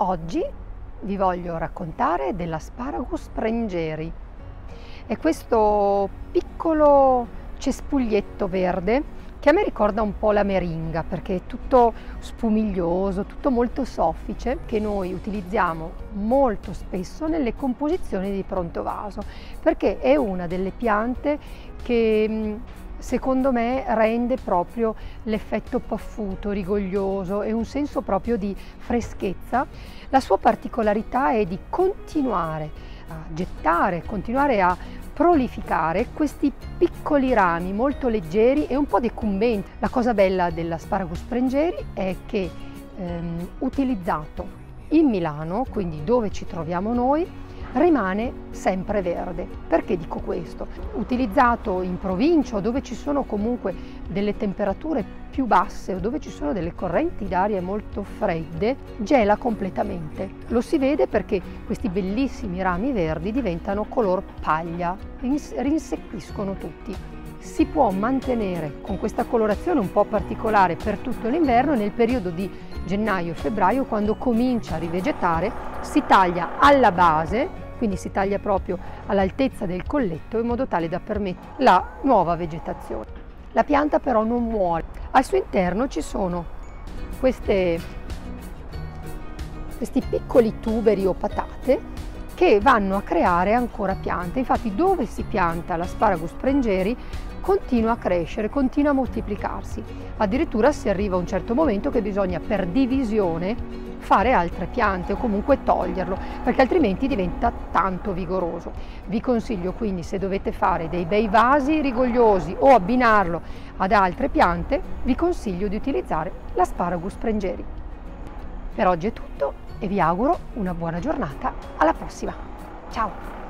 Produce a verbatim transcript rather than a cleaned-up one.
Oggi vi voglio raccontare dell'asparagus sprengeri. È questo piccolo cespuglietto verde che a me ricorda un po' la meringa, perché è tutto spumiglioso, tutto molto soffice, che noi utilizziamo molto spesso nelle composizioni di pronto vaso, perché è una delle piante che secondo me rende proprio l'effetto paffuto, rigoglioso e un senso proprio di freschezza. La sua particolarità è di continuare a gettare, continuare a prolificare questi piccoli rami molto leggeri e un po' decumbenti. La cosa bella dell'asparagus sprengeri è che ehm, utilizzato in Milano, quindi dove ci troviamo noi, rimane sempre verde. Perché dico questo? Utilizzato in provincia o dove ci sono comunque delle temperature più basse o dove ci sono delle correnti d'aria molto fredde, gela completamente. Lo si vede perché questi bellissimi rami verdi diventano color paglia, rinsecchiscono tutti. Si può mantenere con questa colorazione un po' particolare per tutto l'inverno. Nel periodo di gennaio-febbraio, quando comincia a rivegetare, si taglia alla base, quindi si taglia proprio all'altezza del colletto in modo tale da permettere la nuova vegetazione. La pianta però non muore. Al suo interno ci sono queste, questi piccoli tuberi o patate che vanno a creare ancora piante. Infatti dove si pianta l'asparagus sprengeri continua a crescere, continua a moltiplicarsi. Addirittura si arriva a un certo momento che bisogna per divisione fare altre piante o comunque toglierlo, perché altrimenti diventa tanto vigoroso. Vi consiglio quindi, se dovete fare dei bei vasi rigogliosi o abbinarlo ad altre piante, vi consiglio di utilizzare l'asparagus sprengeri. Per oggi è tutto e vi auguro una buona giornata. Alla prossima. Ciao!